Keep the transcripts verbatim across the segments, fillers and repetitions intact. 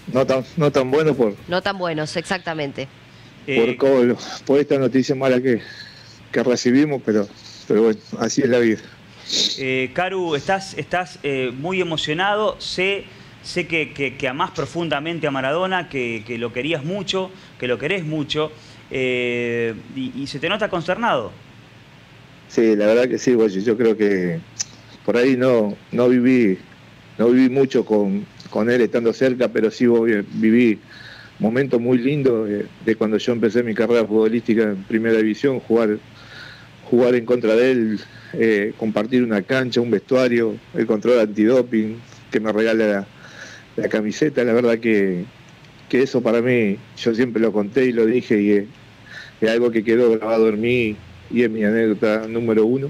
no tan, no tan bueno por, No tan buenos, exactamente. por, por, por esta noticia mala que, que recibimos, pero, pero bueno, así es la vida. Eh, Caru, estás, estás eh, muy emocionado, sé, sé que, que, que amás profundamente a Maradona, que, que lo querías mucho, que lo querés mucho, eh, y, y se te nota consternado. Sí, la verdad que sí, bueno, yo creo que por ahí no, no viví, no viví mucho con, con él estando cerca, pero sí viví momentos muy lindos de, de cuando yo empecé mi carrera futbolística en primera división, jugar, jugar en contra de él, eh, compartir una cancha, un vestuario, el control antidoping, que me regala la, la camiseta, la verdad que, que eso para mí, yo siempre lo conté y lo dije, y es, es algo que quedó grabado en mí y es mi anécdota número uno.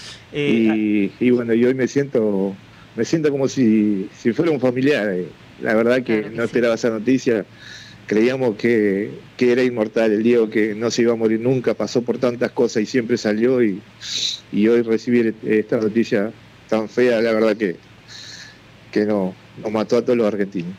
Eh, y, y bueno, y hoy me siento, me siento como si, si fuera un familiar. La verdad que, claro que no esperaba sí. esa noticia. Creíamos que, que era inmortal el Diego, que no se iba a morir nunca, pasó por tantas cosas y siempre salió, y, y hoy recibir esta noticia tan fea, la verdad que, que no, nos mató a todos los argentinos.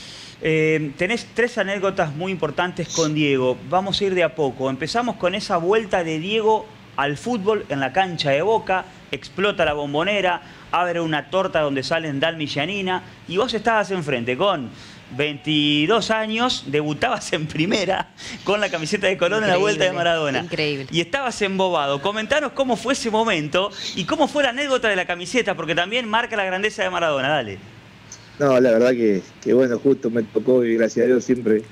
Eh, tenés tres anécdotas muy importantes con Diego. Vamos a ir de a poco. Empezamos con esa vuelta de Diego al fútbol en la cancha de Boca. Explota la Bombonera, abre una torta donde salen Dalma y Giannina, y vos estabas enfrente con veintidós años, debutabas en primera con la camiseta de Colón en la vuelta de Maradona. Increíble. Y estabas embobado. Comentanos cómo fue ese momento y cómo fue la anécdota de la camiseta, porque también marca la grandeza de Maradona. Dale. No, la verdad que, que bueno, justo me tocó y gracias a Dios siempre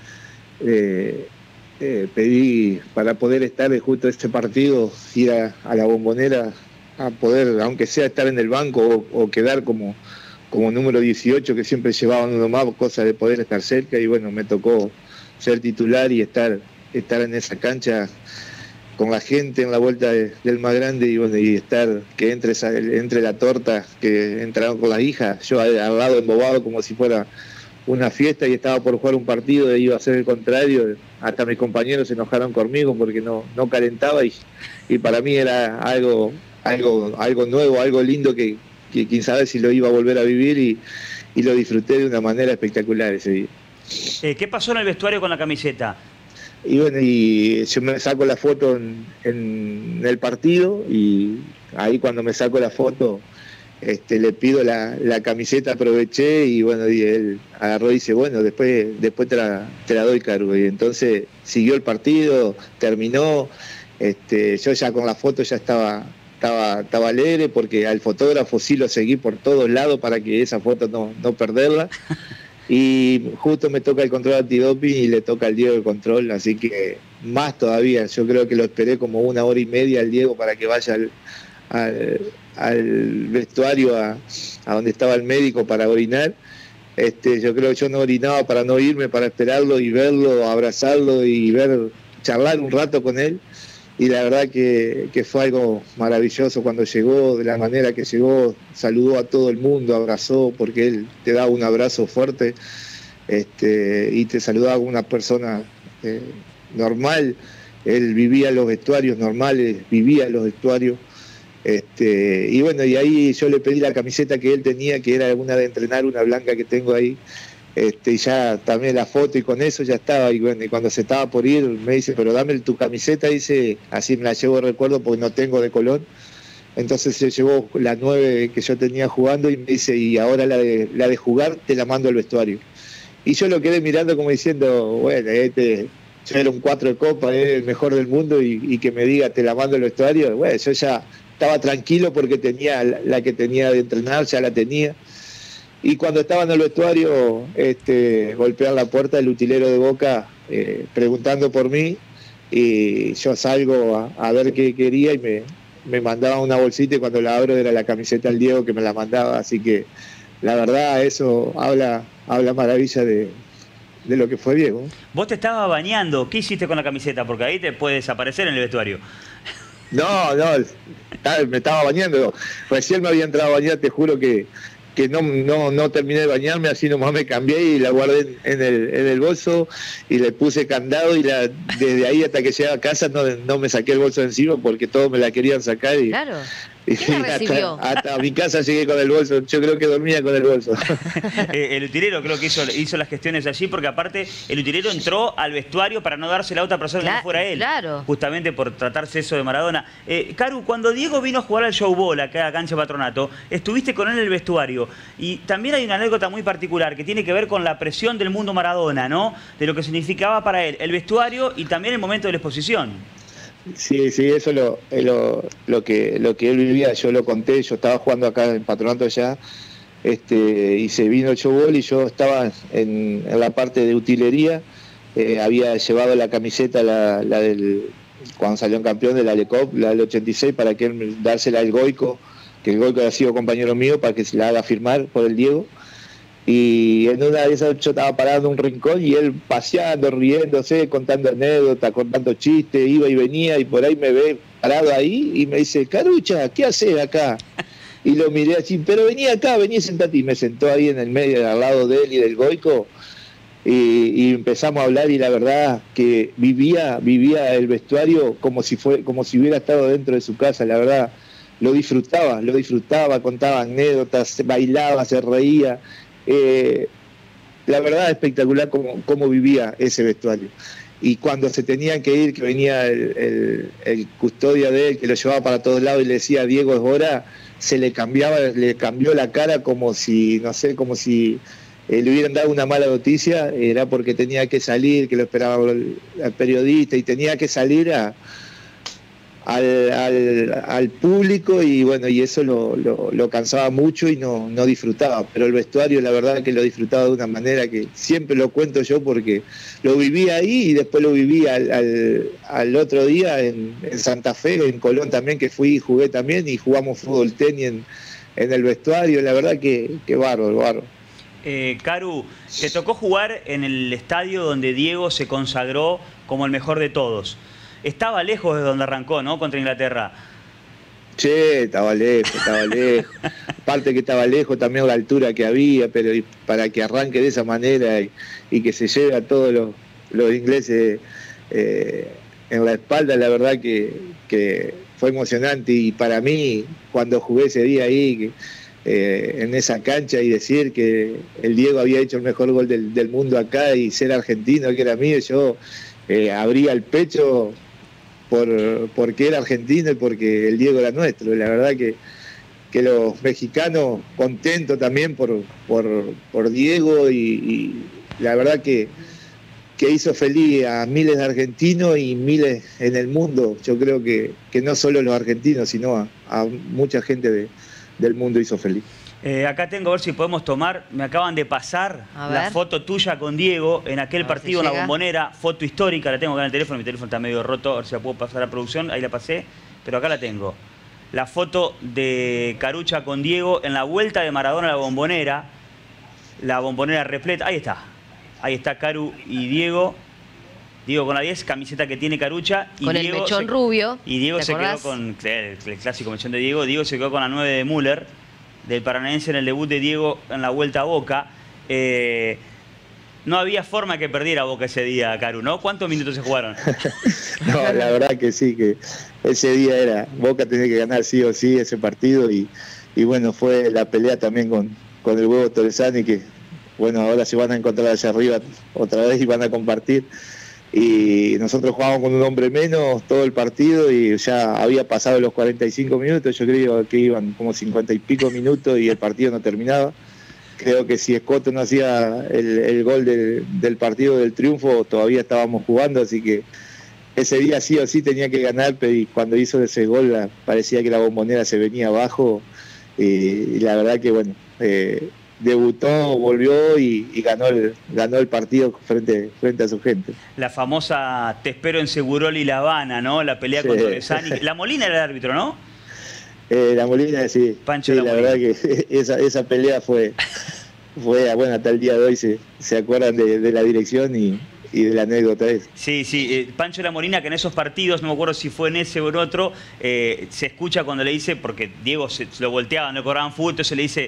eh, eh, pedí para poder estar justo este partido, ir a, a la Bombonera a poder, aunque sea estar en el banco o, o quedar como, como número dieciocho, que siempre llevaban uno más, cosa de poder estar cerca, y bueno, me tocó ser titular y estar, estar en esa cancha con la gente en la vuelta de, del más grande, y bueno, y estar, que entre, esa, entre la torta, que entraron con las hijas, yo al, al lado embobado como si fuera una fiesta, y estaba por jugar un partido y iba a hacer el contrario, hasta mis compañeros se enojaron conmigo porque no, no calentaba, y, y para mí era algo... Algo, algo nuevo, algo lindo que, que quién sabe si lo iba a volver a vivir, y, y lo disfruté de una manera espectacular ese día. Eh, ¿Qué pasó en el vestuario con la camiseta? Y bueno, y yo me saco la foto en, en el partido, y ahí cuando me saco la foto este, le pido la, la camiseta, aproveché, y bueno, y él agarró y dice, bueno, después, después te, la, te la doy, Caru. Y entonces siguió el partido, terminó, este, yo ya con la foto ya estaba... Estaba, estaba alegre porque al fotógrafo sí lo seguí por todos lados para que esa foto no, no perderla. Y justo me toca el control antidoping y le toca al Diego el control, así que más todavía. Yo creo que lo esperé como una hora y media al Diego para que vaya al, al, al vestuario a, a donde estaba el médico para orinar. Este, yo creo que yo no orinaba para no irme, para esperarlo y verlo, abrazarlo y ver, charlar un rato con él. Y la verdad que, que fue algo maravilloso cuando llegó, de la manera que llegó, saludó a todo el mundo, abrazó, porque él te daba un abrazo fuerte, este, y te saludaba como una persona eh, normal. Él vivía los vestuarios normales, vivía los vestuarios. Este, y bueno, y ahí yo le pedí la camiseta que él tenía, que era una de entrenar, una blanca que tengo ahí. Este, y ya también la foto, y con eso ya estaba, y bueno, y cuando se estaba por ir me dice, pero dame tu camiseta, dice, así me la llevo de recuerdo porque no tengo de Colón. Entonces se llevó la nueve que yo tenía jugando y me dice, y ahora la de, la de jugar te la mando al vestuario. Y yo lo quedé mirando como diciendo, bueno, este, yo era un cuatro de copa, era el mejor del mundo, y, y que me diga te la mando al vestuario, bueno, yo ya estaba tranquilo porque tenía la, la que tenía de entrenar, ya la tenía. Y cuando estaba en el vestuario, este, golpean la puerta del utilero de Boca eh, preguntando por mí, y yo salgo a, a ver qué quería, y me, me mandaba una bolsita, y cuando la abro era la camiseta del Diego que me la mandaba, así que la verdad eso habla, habla maravilla de, de lo que fue Diego. Vos te estabas bañando, ¿qué hiciste con la camiseta? Porque ahí te puede desaparecer en el vestuario. No, no, me estaba bañando, recién me había entrado a bañar, te juro que que no, no, no terminé de bañarme, así nomás me cambié y la guardé en el, en el bolso, y le puse candado, y la, desde ahí hasta que llegué a casa no, no me saqué el bolso de encima porque todos me la querían sacar, y claro. Y ¿Quién la recibió? hasta, hasta a mi casa llegué con el bolso, yo creo que dormía con el bolso. El utilero creo que hizo, hizo las gestiones allí, porque aparte el utilero entró al vestuario para no darse la otra persona Claro, que no fuera él. claro. Justamente por tratarse eso de Maradona. Eh, Caru, cuando Diego vino a jugar al Showball acá a Cancha Patronato, estuviste con él en el vestuario. Y también hay una anécdota muy particular que tiene que ver con la presión del mundo Maradona, ¿no? De lo que significaba para él el vestuario y también el momento de la exposición. Sí, sí, eso es lo, es lo, lo, que, lo que él vivía, yo lo conté, yo estaba jugando acá en Patronato ya, este, y se vino el Showball y yo estaba en, en la parte de utilería, eh, había llevado la camiseta, la, la del, cuando salió en campeón de la Lecop, la del ochenta y seis, para que él dársela al Goico, que el Goico ha sido compañero mío, para que se la haga firmar por el Diego. Y en una de esas yo estaba parado en un rincón y él paseando, riéndose, contando anécdotas, contando chistes, iba y venía, y por ahí me ve parado ahí y me dice, Carucha, ¿qué haces acá? Y lo miré así, pero vení acá, vení, sentate. Y me sentó ahí en el medio, al lado de él y del Goico, y, y empezamos a hablar, y la verdad que vivía, vivía el vestuario como si fue, como si hubiera estado dentro de su casa, la verdad, lo disfrutaba, lo disfrutaba, contaba anécdotas, bailaba, se reía. Eh, la verdad espectacular cómo, cómo vivía ese vestuario. Y cuando se tenían que ir, que venía el, el, el custodia de él, que lo llevaba para todos lados y le decía, Diego, es hora, se le cambiaba, le cambió la cara como si, no sé, como si eh, le hubieran dado una mala noticia, era porque tenía que salir, que lo esperaba el, el periodista, y tenía que salir a Al, al, al público, y bueno, y eso lo, lo, lo cansaba mucho y no, no disfrutaba, pero el vestuario la verdad que lo disfrutaba de una manera que siempre lo cuento yo, porque lo viví ahí y después lo viví al, al, al otro día en, en Santa Fe, en Colón también, que fui y jugué también, y jugamos fútbol tenis en, en el vestuario, la verdad que, que bárbaro, bárbaro. Eh, Caru, te tocó jugar en el estadio donde Diego se consagró como el mejor de todos. Estaba lejos de donde arrancó, ¿no? Contra Inglaterra. Che, estaba lejos, estaba lejos. Aparte que estaba lejos también la altura que había, pero para que arranque de esa manera y, y que se lleve a todos los, los ingleses eh, en la espalda, la verdad que, que fue emocionante. Y para mí, cuando jugué ese día ahí, que, eh, en esa cancha, y decir que el Diego había hecho el mejor gol del, del mundo acá, y ser argentino, que era mío, yo eh, abría el pecho por porque era argentino y porque el Diego era nuestro. La verdad que, que los mexicanos contentos también por, por, por Diego, y, y la verdad que, que hizo feliz a miles de argentinos y miles en el mundo. Yo creo que, que no solo los argentinos, sino a, a mucha gente de, del mundo hizo feliz. Eh, acá tengo, a ver si podemos tomar, me acaban de pasar la foto tuya con Diego en aquel partido si en la Bombonera, foto histórica, la tengo acá en el teléfono, mi teléfono está medio roto, a ver si la puedo pasar a producción, ahí la pasé, pero acá la tengo. La foto de Carucha con Diego en la vuelta de Maradona a la Bombonera, la Bombonera repleta, ahí está, ahí está Caru y Diego. Diego con la diez, camiseta que tiene Carucha. Y con Diego el mechón se, rubio. Y Diego se quedó con el, el clásico mechón de Diego. Diego se quedó con la nueve de Müller, del Paranaense, en el debut de Diego en la vuelta a Boca. Eh, no había forma que perdiera Boca ese día, Caru, ¿no? ¿Cuántos minutos se jugaron? No, la verdad que sí, que ese día era, Boca tenía que ganar sí o sí ese partido, y, y bueno, fue la pelea también con, con el Huevo Torresani, que bueno, ahora se van a encontrar allá arriba otra vez y van a compartir. Y nosotros jugábamos con un hombre menos todo el partido, y ya había pasado los cuarenta y cinco minutos, yo creo que iban como cincuenta y pico minutos y el partido no terminaba. Creo que si Escoto no hacía el, el gol del, del partido del triunfo, todavía estábamos jugando, así que ese día sí o sí tenía que ganar, pero cuando hizo ese gol la, parecía que la Bombonera se venía abajo, y, y la verdad que bueno, eh, debutó, volvió y, y ganó el ganó el partido frente, frente a su gente. La famosa Te espero en Seguroli y La Habana, ¿no? La pelea sí. con Torresani. La Molina era el árbitro, ¿no? Eh, la Molina, sí. Pancho sí, la, la Molina. verdad que esa, esa pelea fue, fue, bueno, hasta el día de hoy se, se acuerdan de, de la dirección y, y de la anécdota esa. Sí, sí, eh, Pancho La Molina, que en esos partidos, no me acuerdo si fue en ese o en otro, eh, se escucha cuando le dice, porque Diego se, se lo volteaban, no cobraban fútbol, entonces le dice,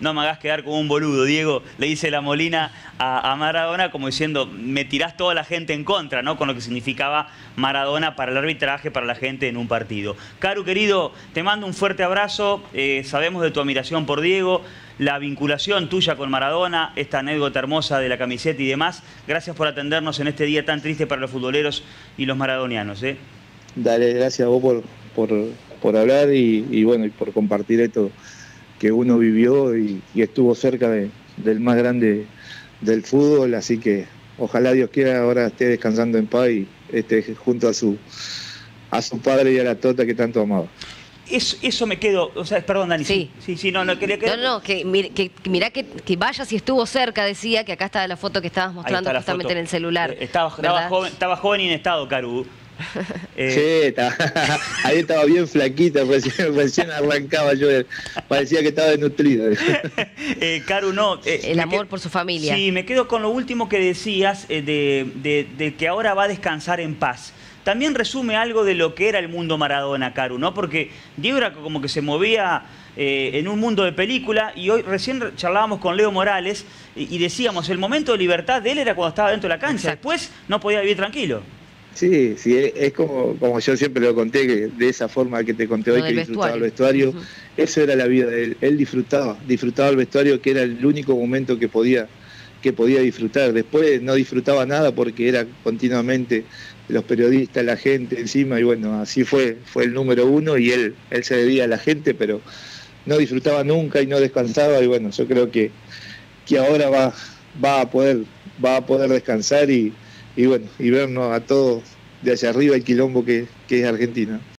no me hagas quedar como un boludo, Diego, le dice la Molina a, a Maradona, como diciendo, me tirás toda la gente en contra, ¿no? Con lo que significaba Maradona para el arbitraje, para la gente en un partido. Caru, querido, te mando un fuerte abrazo, eh, sabemos de tu admiración por Diego, la vinculación tuya con Maradona, esta anécdota hermosa de la camiseta y demás. Gracias por atendernos en este día tan triste para los futboleros y los maradonianos, ¿eh? Dale, gracias a vos por, por, por hablar y, y bueno, y por compartir esto que uno vivió y, y estuvo cerca de, del más grande del fútbol, así que ojalá Dios quiera ahora esté descansando en paz y esté junto a su, a su padre y a la Tota que tanto amaba. Eso, eso me quedo, o sea, perdón, Dani. Sí, sí, sí, no, no, quería que... No, no, que, que, que mirá que, que vaya si estuvo cerca, decía, que acá está la foto que estabas mostrando justamente foto en el celular. Eh, estaba, estaba, joven, estaba joven y en estado, Caru. Eh, sí, estaba, ahí estaba bien flaquita, recién, recién arrancaba yo, parecía que estaba desnutrido. eh, Caru, no. Eh, el amor quedo, por su familia. Sí, me quedo con lo último que decías eh, de, de, de que ahora va a descansar en paz. También resume algo de lo que era el mundo Maradona, Caru, ¿no? Porque Diego era como que se movía eh, en un mundo de película y hoy recién charlábamos con Leo Morales y, y decíamos, el momento de libertad de él era cuando estaba dentro de la cancha. Exacto. Después no podía vivir tranquilo. Sí, sí, es como, como yo siempre lo conté, que de esa forma que te conté hoy, que disfrutaba el vestuario, uh-huh. Eso era la vida de él, él disfrutaba, disfrutaba el vestuario, que era el único momento que podía, que podía disfrutar. Después no disfrutaba nada porque era continuamente los periodistas, la gente encima, y bueno, así fue, fue el número uno y él, él se debía a la gente, pero no disfrutaba nunca y no descansaba, y bueno, yo creo que, que ahora va, va a poder, va a poder descansar y, y bueno, y vernos a todos de allá arriba el quilombo que, que es Argentina.